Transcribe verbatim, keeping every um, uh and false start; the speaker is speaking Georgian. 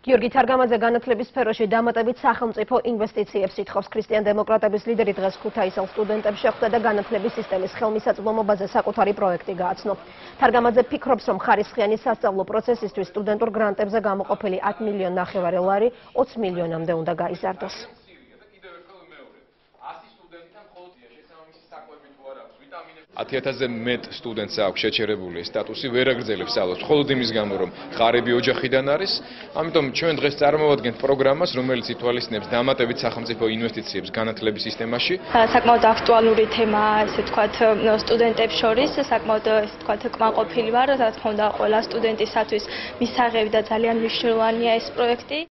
გიორგი თარგამაძე განათლების სფეროში დამატებით სახელმწიფო ინვესტიციებს ითხოვს. ქრისტიან დემოკრატების ლიდერი დღეს ქუთაისელ სტუდენტებს შეხვდა და განათლების სისტემის ხელმისაწვდომობაზე საკუთარი პროექტი გააცნო. თარგამაძე ფიქრობს, რომ ხარისხიანი სასწავლო პროცესისთვის სტუდენტურ გრანტებზე გამოყოფილი ათი მილიონი ნახევარი ლარი ოცი მილიონამდე უნდა გაიზარდოს. ათი ათასზე მეტ სტუდენტს აქვს შეჩერებული სტატუსი, ვერ აგრძელებს სწავლას, მხოლოდ იმის გამო, რომ ღარიბი ოჯახიდან არის. ამიტომ ჩვენ დღეს წარმოვადგენთ პროგრამას, რომელიც ითვალისწინებს დამატებით სახელმწიფო ინვესტიციებს განათლების სისტემაში. საკმაოდ აქტუალური თემაა, ესე ვთქვათ, სტუდენტებს შორის, საკმაოდ ესე ვთქვათ, კმაყოფილი ვარ, რა თქმა უნდა, ყველა სტუდენტისათვის მისაღები და ძალიან მნიშვნელოვანია ეს პროექტი.